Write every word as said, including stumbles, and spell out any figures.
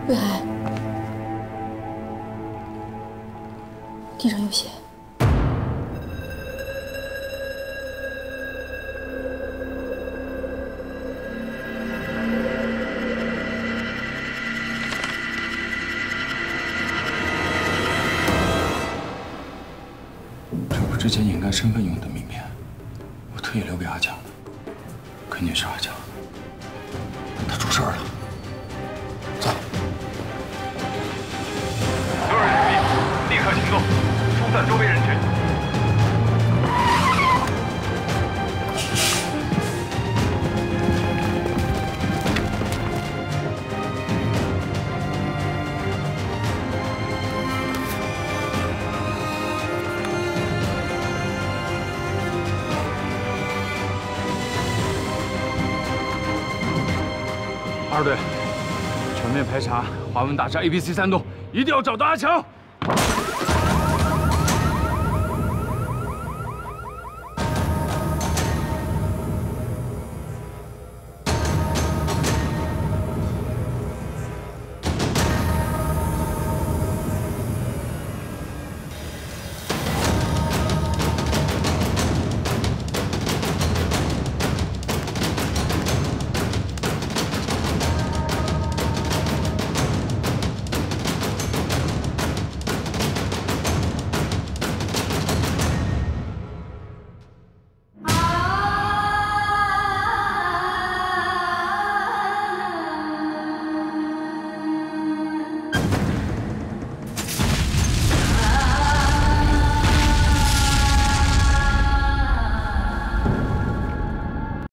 魏海，地上有血。 之前掩盖身份用的名片，我特意留给阿强的，肯定是阿强。他出事了，走！ 所有人注意，立刻行动，疏散周围人群。二队，全面排查华文大厦 A、B、C 三栋，一定要找到阿强。